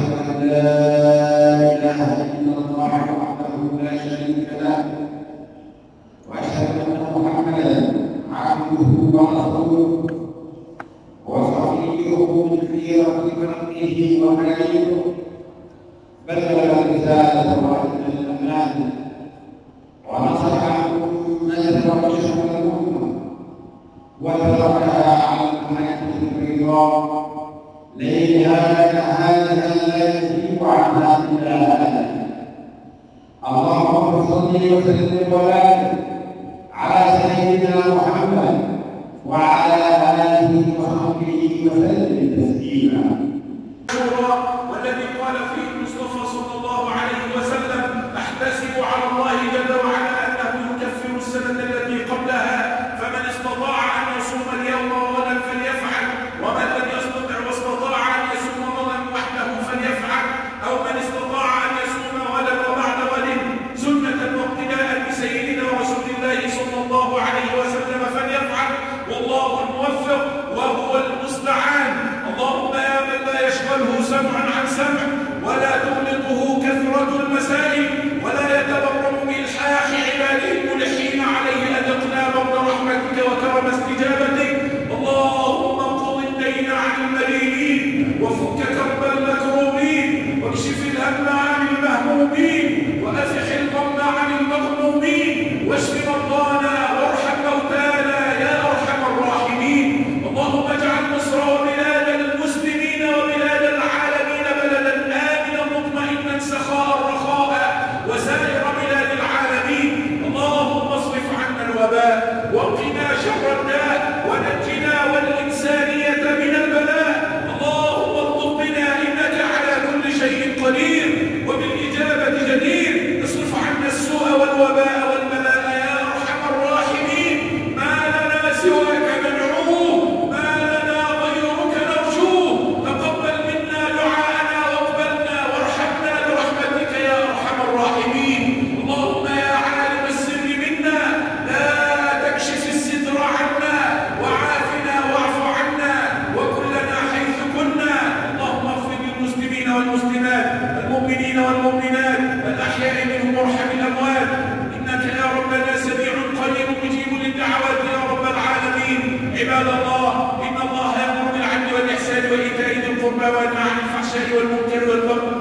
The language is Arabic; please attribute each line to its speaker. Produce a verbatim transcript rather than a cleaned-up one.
Speaker 1: أن لا إله إلا الله وحده لا شريك له وأشهد أن محمدا عبده ورسوله وصفيه من خيرة خلقه وخليله بلغ الرسالة وأدى الأمانة ونصح أمته وكشف الأمة وتركها على المحجة البيضاء ليلها كنهارها لا يزيغ عنها إلا هالك. اللهم صل وسلم وبارك على سيدنا محمد وعلى آله وصحبه وسلم تسليما.
Speaker 2: والذي قال فيه المصطفى صلى الله عليه وسلم: احتسب على الله جل وعلا انه يكفر السنه التي قبلها، فمن استطاع ان يصوم اليوم غدا فليفعل، ومن لم يستطع واستطاع ان يصوم غدا وحده فليفعل، او من استطاع ان يصوم غدا وبعد غد سنه واقتداء بسيدنا رسول الله صلى الله عليه وسلم فليفعل، والله الموفق وهو المستعان. اللهم يا من لا يشغله سمعا عن سمع ولا تغلقه كثرة المسائل ولا يتبرم بإلحاح عباده الملحين عليه أذقنا بر رحمتك وكرم استجابتك. اللهم انقض الدين عن المدينين وفك كرب المكروبين واكشف الهم عن المهمومين وأزح الغم عن المغمومين واشف مرضانا وارحم موتانا يا أرحم الراحمين. اللهم اجعل مصر وبلاد المسلمين وبلاد العالمين بلدا آمنا مطمئنا سخاء رخاء وسائر بلاد العالمين. اللهم اصرف عنا الوباء وقنا شر الداء ونجنا والإنسانية من البلاء. اللهم اطلب بنا إنك على كل شيء قدير وبالإجابة جدير. اصرف عنا السوء والوباء والبلاء يا أرحم الراحمين. ما لنا سواك ندعوه، ما لنا غيرك نرجوه. تقبل منا دعاءنا واقبلنا وارحمنا برحمتك يا أرحم الراحمين. اللهم يا عالم السر منا لا تكشف الستر عنا وعافنا واعف عنا وكلنا حيث كنا. اللهم اغفر للمسلمين والمسلمات المؤمنين والمؤمنات الأحياء منهم وارحم الأموات، إنك يا ربنا سميع قريب مجيب للدعوات يا رب العالمين. عباد الله، إن الله يأمر بالعدل والإحسان وإيتاء ذي القربى وينهى عن الفحشاء والمنكر والبغي